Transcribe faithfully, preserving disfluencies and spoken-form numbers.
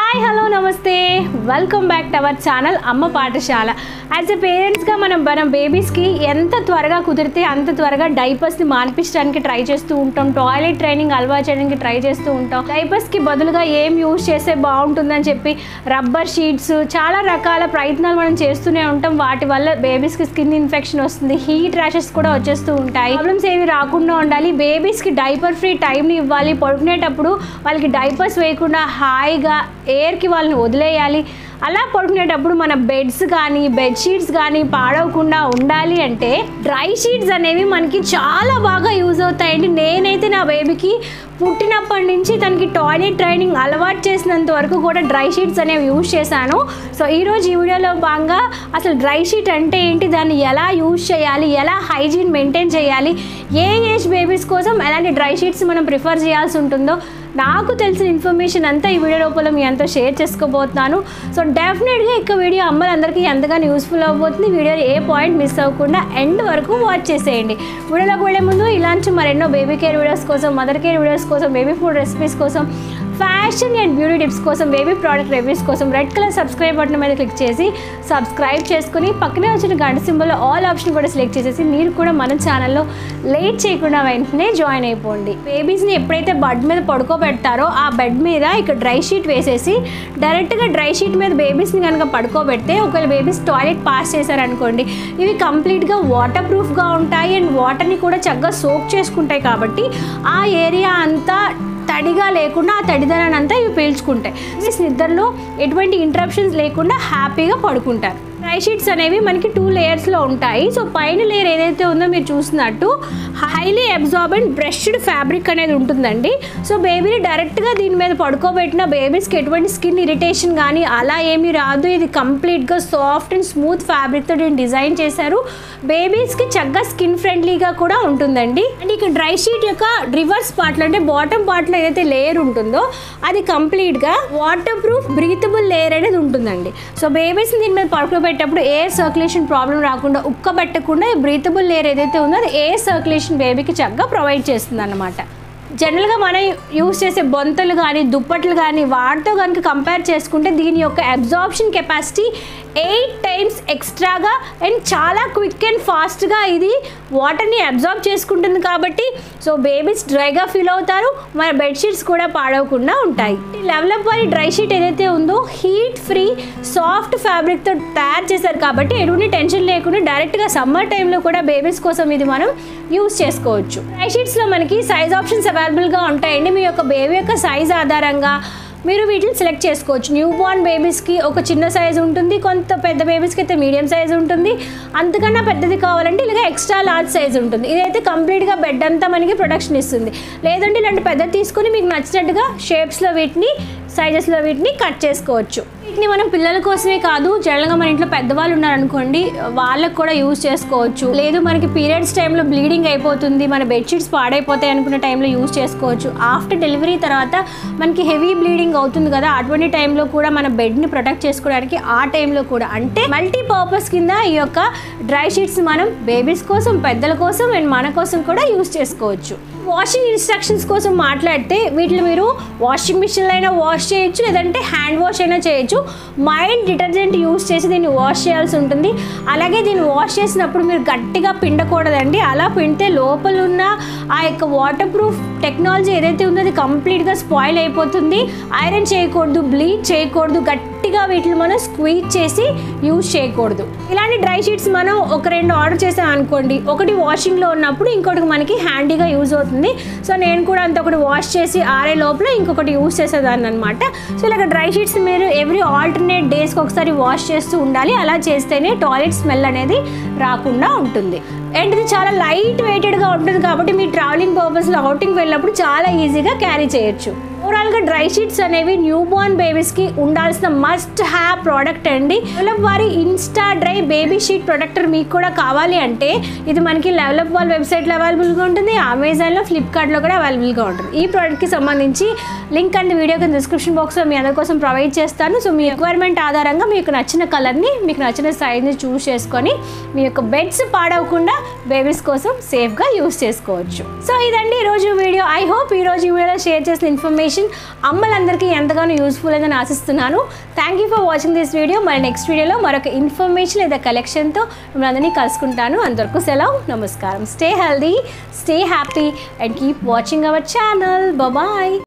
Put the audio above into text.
Hi hello namaste welcome back to our channel Amma Pathashala. As a పేరెంట్స్గా మనం మన బేబీస్కి ఎంత త్వరగా కుదిరితే అంత త్వరగా డైపర్స్ని మాన్పించడానికి ట్రై చేస్తూ ఉంటాం. టాయిలెట్ ట్రైనింగ్ అలవాటు చేయడానికి ట్రై చేస్తూ ఉంటాం. డైపర్స్కి బదులుగా ఏం యూజ్ చేస్తే బాగుంటుందని చెప్పి రబ్బర్ షీట్స్ చాలా రకాల ప్రయత్నాలు మనం చేస్తూనే ఉంటాం. వాటి వల్ల బేబీస్కి స్కిన్ ఇన్ఫెక్షన్ వస్తుంది, హీట్ ర్యాషెస్ కూడా వచ్చేస్తూ ఉంటాయి. ప్రాబ్లమ్స్ ఏవి రాకుండా ఉండాలి. బేబీస్కి డైపర్ ఫ్రీ టైంని ఇవ్వాలి. పడుకునేటప్పుడు వాళ్ళకి డైపర్స్ వేయకుండా హాయిగా ఎయిర్కి వాళ్ళని వదిలేయాలి. అలా పడుకునేటప్పుడు మన బెడ్స్ కానీ బెడ్షీట్స్ కానీ పాడవకుండా ఉండాలి అంటే డ్రై షీట్స్ అనేవి మనకి చాలా బాగా యూజ్ అవుతాయండి. నేనైతే నా బేబీకి పుట్టినప్పటి నుంచి తనకి టాయిలెట్ ట్రైనింగ్ అలవాటు చేసినంత వరకు కూడా డ్రై షీట్స్ అనేవి యూజ్ చేశాను. సో ఈరోజు ఈ వీడియోలో భాగంగా అసలు డ్రై షీట్ అంటే ఏంటి, దాన్ని ఎలా యూజ్ చేయాలి, ఎలా హైజీన్ మెయింటైన్ చేయాలి, ఏ ఏజ్ బేబీస్ కోసం ఎలాంటి డ్రై షీట్స్ మనం ప్రిఫర్ చేయాల్సి ఉంటుందో నాకు తెలిసిన ఇన్ఫర్మేషన్ అంతా ఈ వీడియో లోపల మీ అంతా షేర్ చేసుకోబోతున్నాను. సో డెఫినెట్గా ఇక వీడియో అమ్మలందరికీ ఎంతగానో యూస్ఫుల్ అవ్వబోతుంది. వీడియో ఏ పాయింట్ మిస్ అవ్వకుండా ఎండ్ వరకు వాచ్ చేసేయండి. వీడియోలోకి వెళ్ళే ముందు ఇలాంటి మరెన్నో బేబీ కేర్ వీడియోస్ కోసం, మదర్ కేర్ వీడియోస్ కోసం, బేబీ ఫుడ్ రెసిపీస్ కోసం, ఫ్యాషన్ అండ్ బ్యూటీ టిప్స్ కోసం, బేబీ ప్రోడక్ట్ రివ్యూస్ కోసం రెడ్ కలర్ సబ్స్క్రైబ్ బటన్ మీద క్లిక్ చేసి సబ్స్క్రైబ్ చేసుకుని పక్కనే వచ్చిన గంట సింబల్లో ఆల్ ఆప్షన్ కూడా సెలెక్ట్ చేసేసి మీరు కూడా మన ఛానల్లో లేట్ చేయకుండా వెంటనే జాయిన్ అయిపోండి. బేబీస్ని ఎప్పుడైతే బెడ్ మీద పడుకోబెడతారో ఆ బెడ్ మీద ఇక్కడ డ్రై షీట్ వేసేసి డైరెక్ట్గా డ్రై షీట్ మీద బేబీస్ని కనుక పడుకోబెడితే ఒకవేళ బేబీస్ టాయిలెట్ పాస్ చేశారనుకోండి, ఇవి కంప్లీట్గా వాటర్ ప్రూఫ్గా ఉంటాయి అండ్ వాటర్ని కూడా చక్కగా సోక్ చేసుకుంటాయి. కాబట్టి ఆ ఏరియా అంతా తడిగా లేకుండా ఆ తడిదనాన్ని అంతా ఇవి పీల్చుకుంటాయి. బేబీస్ నిద్రలో ఎటువంటి ఇంటరప్షన్స్ లేకుండా హ్యాపీగా పడుకుంటారు. డ్రై షీట్స్ అనేవి మనకి టూ లేయర్స్లో ఉంటాయి. సో పైన లేయర్ ఏదైతే ఉందో మీరు చూసినట్టు హైలీ అబ్జార్బెంట్ బ్రష్డ్ ఫ్యాబ్రిక్ అనేది ఉంటుందండి. సో బేబీని డైరెక్ట్గా దీని మీద పడుకోబెట్టిన బేబీస్కి ఎటువంటి స్కిన్ ఇరిటేషన్ కానీ అలా ఏమీ రాదు. ఇది కంప్లీట్గా సాఫ్ట్ అండ్ స్మూత్ ఫ్యాబ్రిక్తో దీన్ని డిజైన్ చేశారు. బేబీస్కి చక్కగా స్కిన్ ఫ్రెండ్లీగా కూడా ఉంటుందండి. అండ్ ఇక డ్రై షీట్ యొక్క రివర్స్ పార్ట్లో అంటే బాటమ్ పార్ట్లో ఏదైతే లేయర్ ఉంటుందో అది కంప్లీట్గా వాటర్ ప్రూఫ్ బ్రీతబుల్ లేయర్ అనేది ఉంటుందండి. సో బేబీస్ని దీని మీద పడుకోబెట్టేటప్పుడు ఎయిర్ సర్క్యులేషన్ ప్రాబ్లం రాకుండా, ఉక్కబెట్టకుండా బ్రీతబుల్ లేయర్ ఏదైతే ఉందో అది ఎయిర్ సర్క్యులేషన్ బేబీకి చక్కగా ప్రొవైడ్ చేస్తుంది అన్నమాట. జనరల్గా మనం యూస్ చేసే బొంతలు కానీ దుప్పట్లు కానీ వాటితో కనుక కంపేర్ చేసుకుంటే దీని యొక్క అబ్జార్ప్షన్ కెపాసిటీ ఎయిట్ టైమ్స్ ఎక్స్ట్రాగా అండ్ చాలా క్విక్ అండ్ ఫాస్ట్గా ఇది వాటర్ని అబ్జార్బ్ చేసుకుంటుంది. కాబట్టి సో బేబీస్ డ్రైగా ఫీల్ అవుతారు, మన బెడ్షీట్స్ కూడా పాడవకుండా ఉంటాయి. లెవలప్ వారి డ్రై షీట్ ఏదైతే ఉందో హీట్ ఫ్రీ సాఫ్ట్ ఫ్యాబ్రిక్తో తయారు చేశారు కాబట్టి ఎటువంటి టెన్షన్ లేకుండా డైరెక్ట్గా సమ్మర్ టైంలో కూడా బేబీస్ కోసం ఇది మనం యూస్ చేసుకోవచ్చు. డ్రై షీట్స్లో మనకి సైజ్ ఆప్షన్స్ అవైలబుల్గా ఉంటాయండి. మీ యొక్క బేబీ యొక్క సైజ్ ఆధారంగా మీరు వీటిని సెలెక్ట్ చేసుకోవచ్చు. న్యూ బోర్న్ బేబీస్కి ఒక చిన్న సైజు ఉంటుంది, కొంత పెద్ద బేబీస్కి అయితే మీడియం సైజు ఉంటుంది, అంతకన్నా పెద్దది కావాలంటే ఇలాగ ఎక్స్ట్రా లార్జ్ సైజు ఉంటుంది. ఇదైతే కంప్లీట్గా బెడ్ అంతా మనకి ప్రొటెక్షన్ ఇస్తుంది. లేదంటే ఇలాంటి పెద్దది తీసుకొని మీకు నచ్చినట్టుగా షేప్స్లో వీటిని సైజెస్లో వీటిని కట్ చేసుకోవచ్చు. వీటిని మనం పిల్లల కోసమే కాదు, జనరల్గా మన ఇంట్లో పెద్దవాళ్ళు ఉన్నారనుకోండి వాళ్ళకు కూడా యూజ్ చేసుకోవచ్చు. లేదు మనకి పీరియడ్స్ టైంలో బ్లీడింగ్ అయిపోతుంది, మన బెడ్షీట్స్ పాడైపోతాయి అనుకున్న టైంలో యూజ్ చేసుకోవచ్చు. ఆఫ్టర్ డెలివరీ తర్వాత మనకి హెవీ బ్లీడింగ్ అవుతుంది కదా, అటువంటి టైంలో కూడా మన బెడ్ని ప్రొటెక్ట్ చేసుకోవడానికి ఆ టైంలో కూడా అంటే మల్టీ పర్పస్ కింద ఈ యొక్క డ్రై షీట్స్ మనం బేబీస్ కోసం, పెద్దల కోసం అండ్ మన కోసం కూడా యూజ్ చేసుకోవచ్చు. వాషింగ్ ఇన్స్ట్రక్షన్స్ కోసం మాట్లాడితే వీటిని మీరు వాషింగ్ మిషన్లో అయినా వాష్ చేయొచ్చు, లేదంటే హ్యాండ్ వాష్ అయినా చేయొచ్చు. మైల్డ్ డిటర్జెంట్ యూస్ చేసి దీన్ని వాష్ చేయాల్సి ఉంటుంది. అలాగే దీన్ని వాష్ చేసినప్పుడు మీరు గట్టిగా పిండకూడదండి. అలా పిండితే లోపల ఉన్న ఆ యొక్క వాటర్ ప్రూఫ్ టెక్నాలజీ ఏదైతే ఉందో అది కంప్లీట్గా స్పాయిల్ అయిపోతుంది. ఐరన్ చేయకూడదు, బ్లీచ్ చేయకూడదు, గట్టిగా వీటిని మనం స్క్వీజ్ చేసి యూజ్ చేయకూడదు. ఇలాంటి డ్రై షీట్స్ మనం ఒక రెండు ఆర్డర్ చేసాం అనుకోండి, ఒకటి వాషింగ్లో ఉన్నప్పుడు ఇంకొకటి మనకి హ్యాండీగా యూజ్ అవుతుంది. సో నేను కూడా అంత ఒకటి వాష్ చేసి ఆరే లోపల ఇంకొకటి యూజ్ చేసేదాన్ని అనమాట. సో ఇలాగ డ్రై షీట్స్ మీరు ఎవ్రీ ఆల్టర్నేట్ డేస్కి ఒకసారి వాష్ చేస్తూ ఉండాలి. అలా చేస్తేనే టాయిలెట్ స్మెల్ అనేది రాకుండా ఉంటుంది. అండ్ ఇది చాలా లైట్ వెయిటెడ్గా ఉంటుంది కాబట్టి మీ ట్రావెలింగ్ పర్పస్లో అవుటింగ్ వెళ్ళినప్పుడు చాలా ఈజీగా క్యారీ చేయొచ్చు. ఓవరాల్గా డ్రై షీట్స్ అనేవి న్యూ బోర్న్ బేబీస్కి ఉండాల్సిన మస్ట్ హ్యావ్ ప్రోడక్ట్ అండి. డెవలప్ వారి insta dry baby sheet protector మీకు కూడా కావాలి అంటే ఇది మనకి డెవలప్ వాల్ వెబ్సైట్లో అవైలబుల్గా ఉంటుంది, అమెజాన్లో, ఫ్లిప్కార్ట్లో కూడా అవైలబుల్గా ఉంటుంది. ఈ ప్రోడక్ట్కి సంబంధించి లింక్ అండ్ వీడియో కింద డిస్క్రిప్షన్ బాక్స్లో మీ అందరి కోసం ప్రొవైడ్ చేస్తాను. సో మీ రిక్వైర్మెంట్ ఆధారంగా మీకు నచ్చిన కలర్ని, మీకు నచ్చిన సైజ్ని చూస్ చేసుకొని మీ యొక్క బెడ్స్ పాడవకుండా బేబీస్ కోసం సేఫ్గా యూస్ చేసుకోవచ్చు. సో ఇదండి ఈరోజు వీడియో. ఐ హోప్ ఈరోజు ఈ వీడియోలో షేర్ చేసిన ఇన్ఫర్మేషన్ ఇన్ఫర్మేషన్ అమ్మలందరికీ ఎంతగానో యూస్ఫుల్ అని ఆశిస్తున్నాను. Thank you for watching this video. మరి నెక్స్ట్ వీడియోలో మరొక ఇన్ఫర్మేషన్ లేదా కలెక్షన్తో మిమ్మల్ని అందరినీ కలుసుకుంటాను. అంతవరకు సెలవు, నమస్కారం. Stay healthy, stay happy and keep watching our channel. Bye.